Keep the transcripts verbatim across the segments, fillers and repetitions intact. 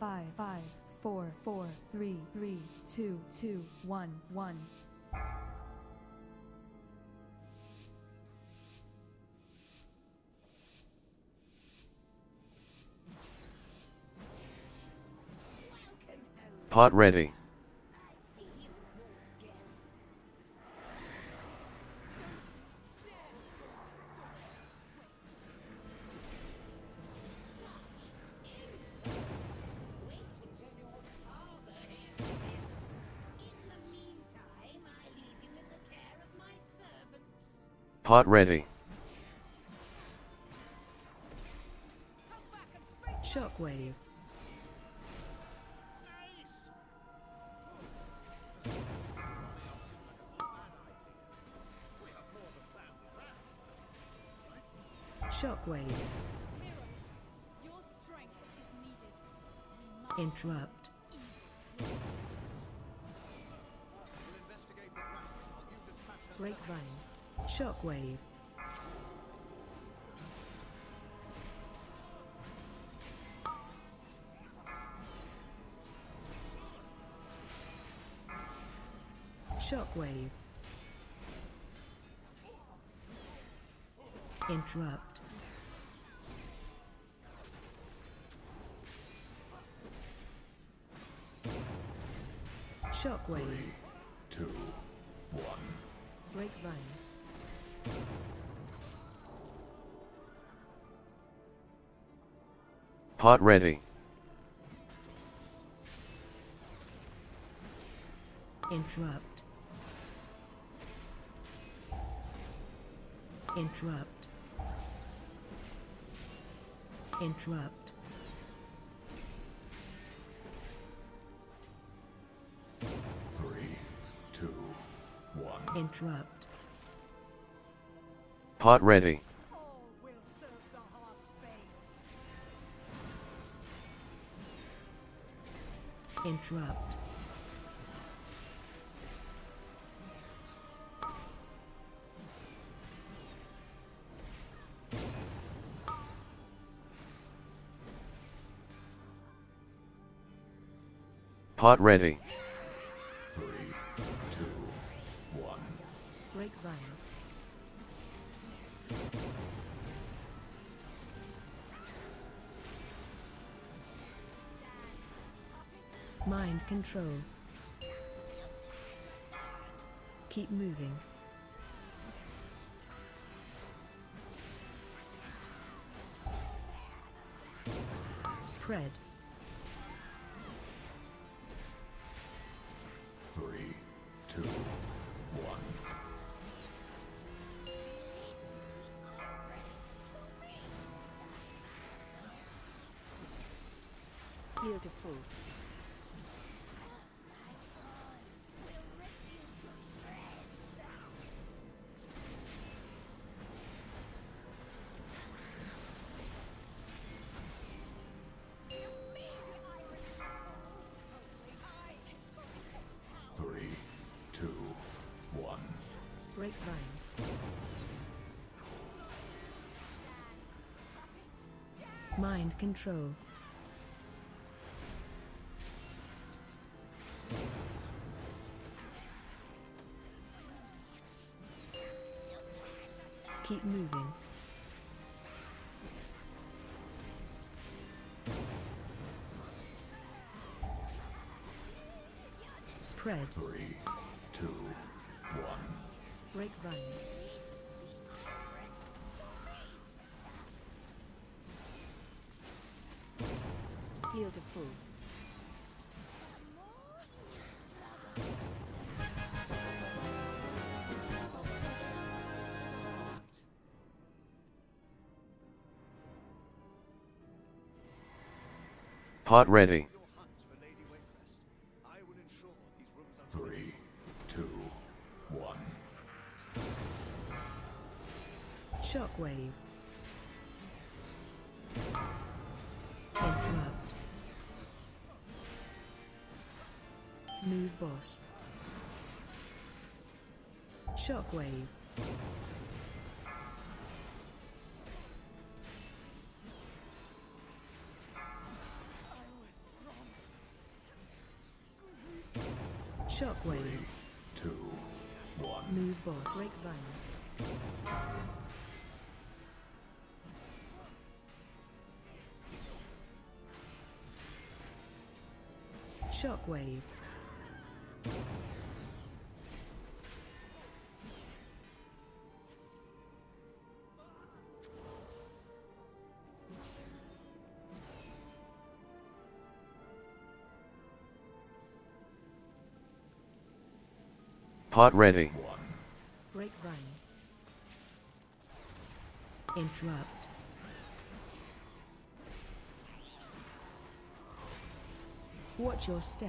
five, five, four, four, three, three, two, two, one, one. Pot ready. Pot ready. Shockwave. Shockwave. Interrupt. Grapevine. Shockwave. Shockwave. Interrupt. Shockwave. Three, two, one. Grapevine. Pot ready. Interrupt. Interrupt. Interrupt. Three, two, one. Interrupt. Pot ready. Interrupt. Pot ready. Three, two, one. Grapevine. Mind control. Keep moving. Spread. Three, two, one. Beautiful. Three, two, one. Grapevine. Mind control. Keep moving. Spread. Three, two, one. Grapevine. Beautiful. Pot ready. Three, two, one. Shockwave. Interrupt. Move boss. Shockwave. Shockwave. Three, two, one. Move boss. Break vine. Shockwave. Pot ready. One. Break vine. Interrupt. Watch your step.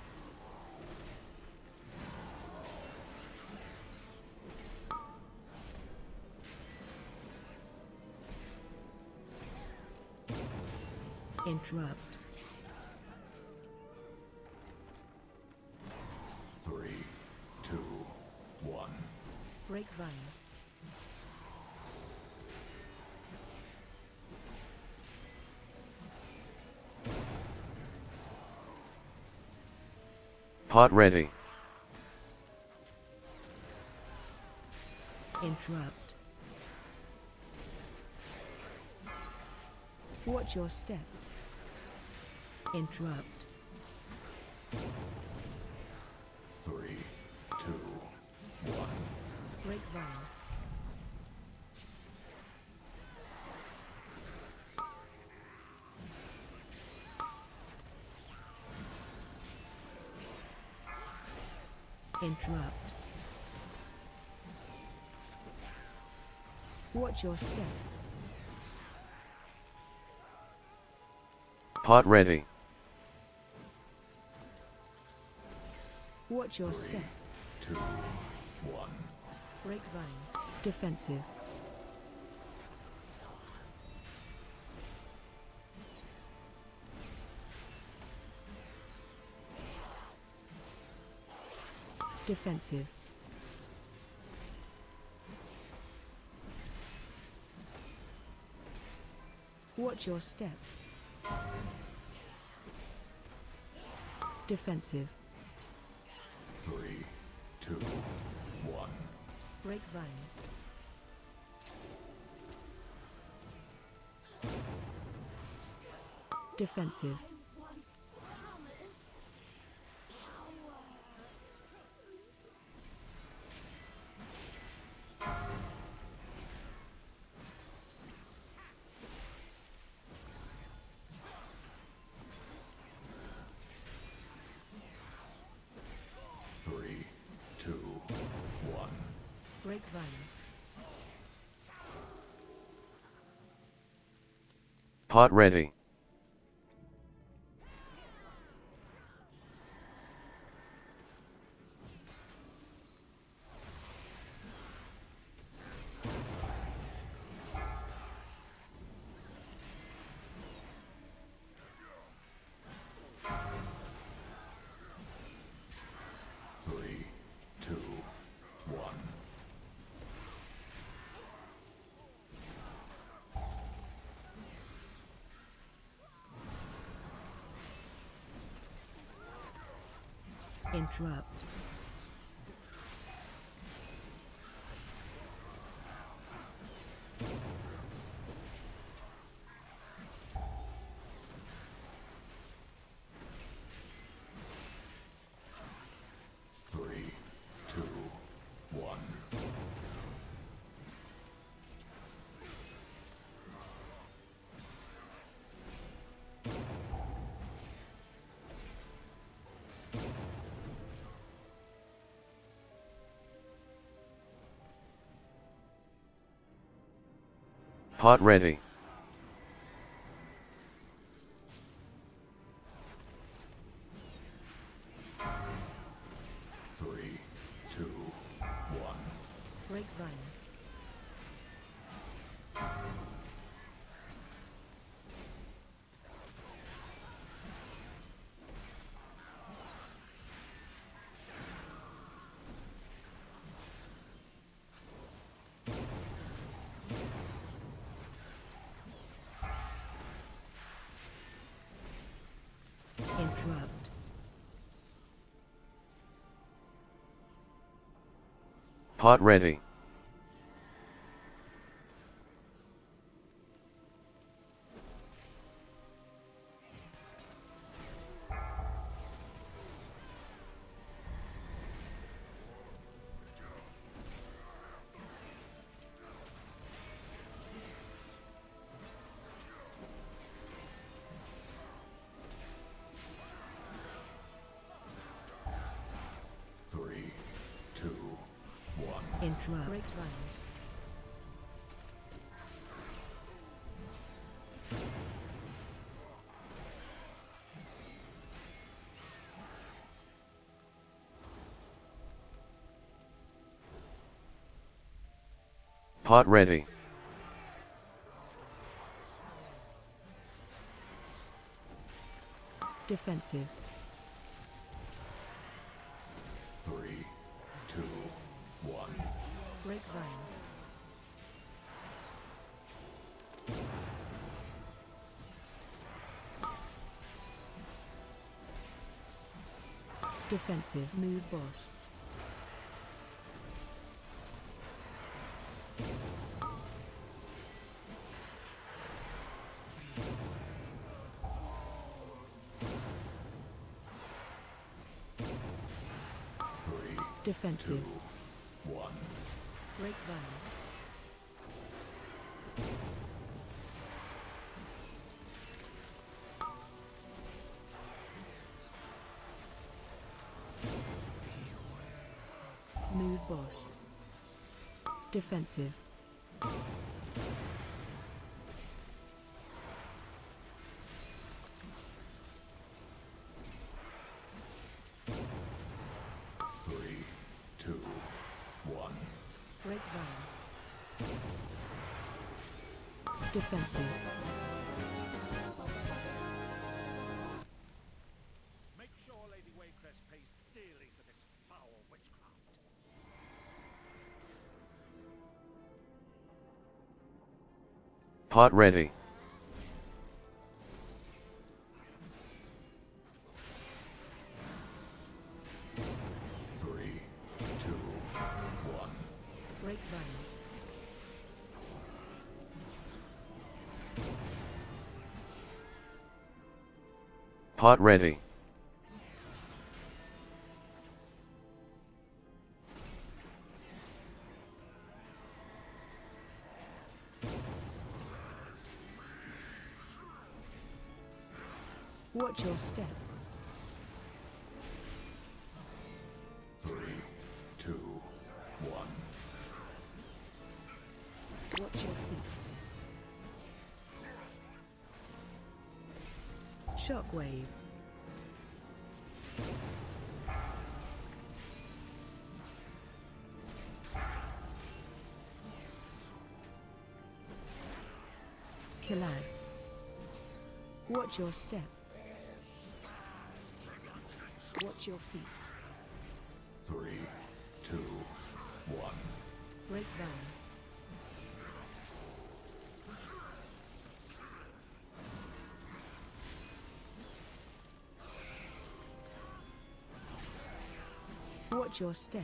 Interrupt. Three, two, one. Break vine. Pot ready. Interrupt. Watch your step. Interrupt. Three, two, one. Break vine. Interrupt. Watch your step. Pot ready. Watch your Three, step. two, one. Break vine. Defensive. Defensive. Watch your step. Defensive. Three, two, one. Break vine. Defensive. Three, two, one. Break vine. Pot ready. Three, two, one. Interrupt. Three, two, one. Pot ready. Three, two, one. Break vine. Interrupt. Pot ready. Three, two, one. Interrupt. Grapevine. Pot ready. Defensive. Three, two, one. Grapevine. Defensive. Mood boss. Three, Defensive. two, one. Grapevine. Mood boss. Defensive. Three, two, one. Grapevine. Defensive. Make sure Lady Waycrest pays dearly for this foul witchcraft. Pot ready. Three, two, one. Grapevine. Pot ready. Watch your step. Three, two, one. Watch your feet. Shockwave. Killads. Watch your step. Watch your feet. Three, two, one. Grapevine. Watch your step.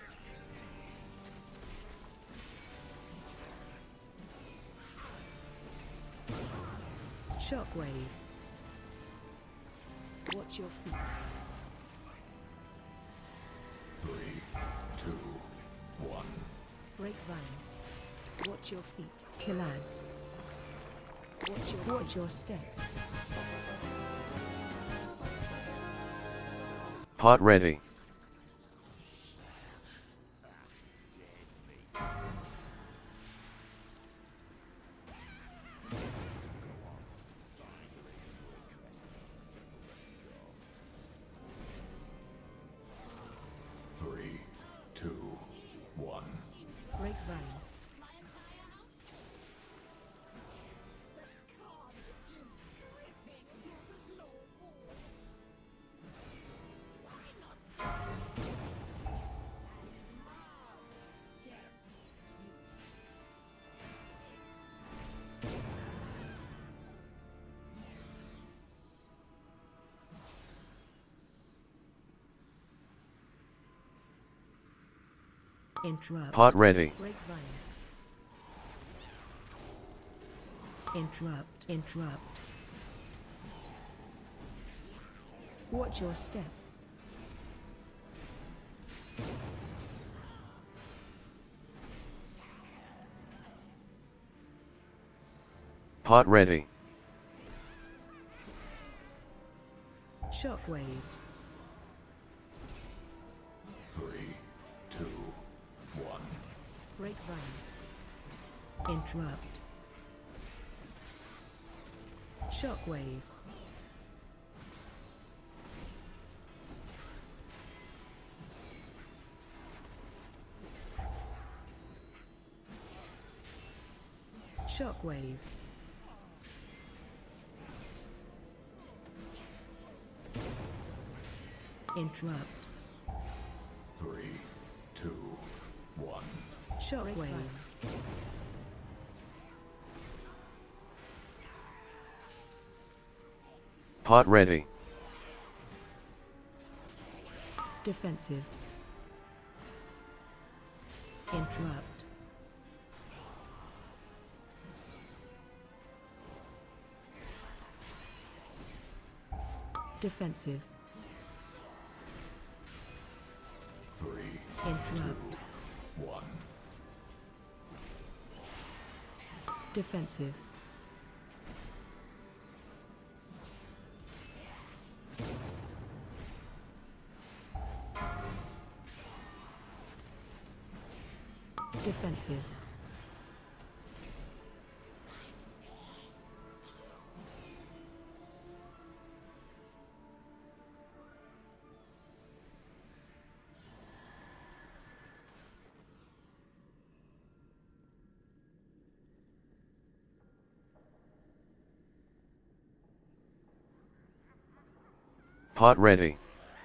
Shockwave. Watch your feet. Three, two, one. Grapevine. Watch your feet. Killads. Watch your Watch your step. Pot ready. Three, two, one. Grapevine. Interrupt. Pot ready. Grapevine. Interrupt. Interrupt. Watch your step. Pot ready. Shockwave. Three, two, one. Grapevine. Interrupt. Shockwave. Shockwave. Interrupt. Three, two, one. Shockwave. Pot ready. Defensive. Interrupt. Defensive. Three, Interrupt. one. Defensive. Defensive. Pot ready.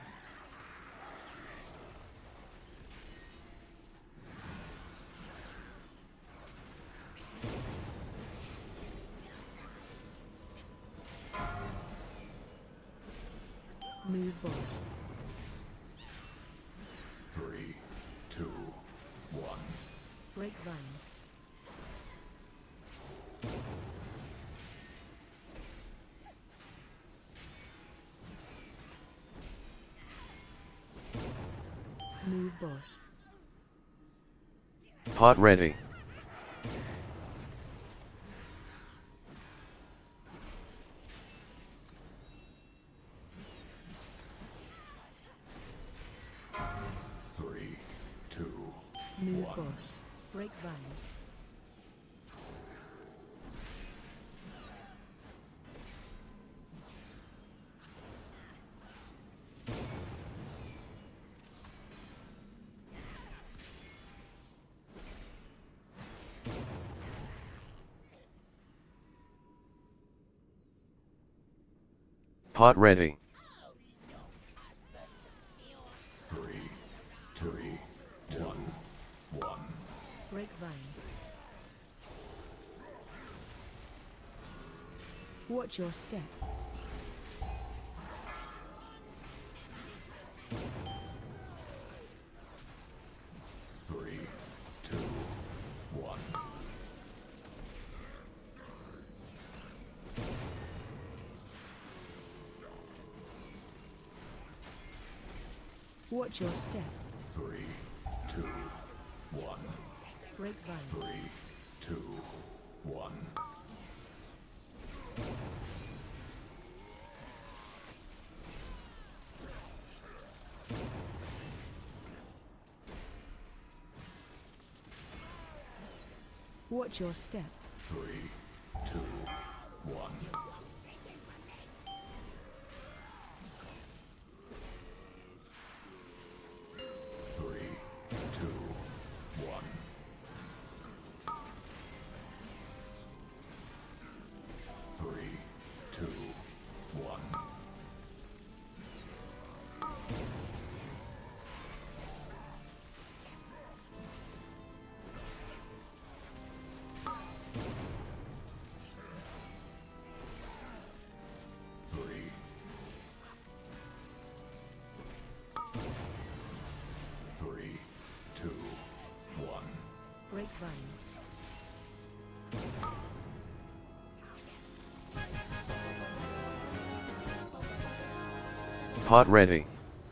Move boss. Three, two, one. Grapevine. Move boss. Pot ready. Three, two, Move one. boss. Grapevine. Pot ready. Three, two, one, one. Grapevine. Watch your step. Three, two, one. Watch your step. Three, two, one. Grapevine. Three, two, one. Watch your step. Three, two, one. Three, two, one. Three, two, one. Three. Three, two, Pot ready.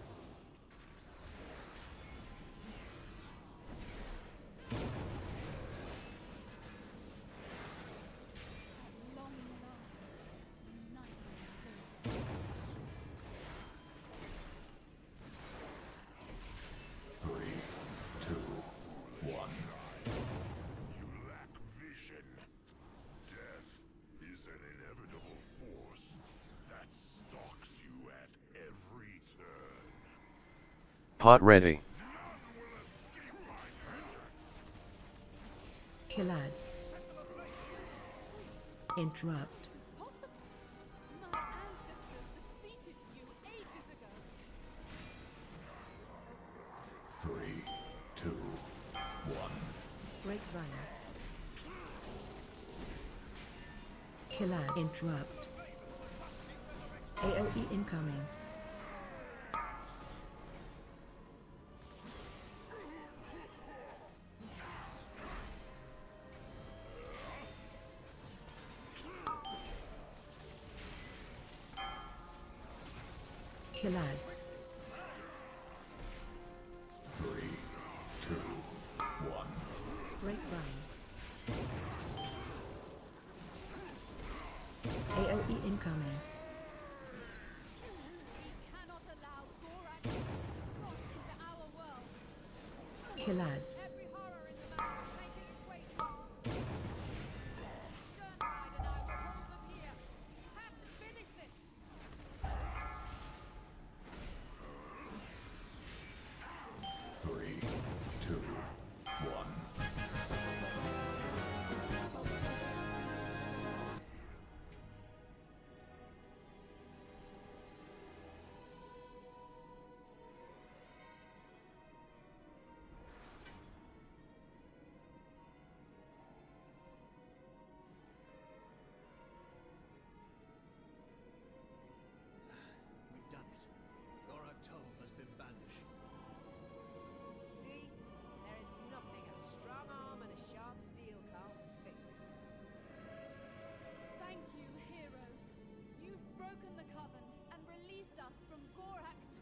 Three, two, one. You lack vision. Death is an inevitable force that stalks you at every turn. Pot ready. None will escape my vengeance. Kill ads. Interrupt. My ancestors defeated you ages ago. Three, two, one. Grapevine. Kill ads. Interrupt. A O E incoming. Kill ads. Three, two, one. Grapevine. A O E incoming. We cannot allow Gorak to cross into our world. Kill ads. Every horror in the map is making its way to us. Dragonflight and I will hold them here. We have to finish this. Three, two, one. We've done it. Gorak Tol has been banished. See? There is nothing a strong arm and a sharp steel can't fix. Thank you, heroes. You've broken the coven and released us from Gorak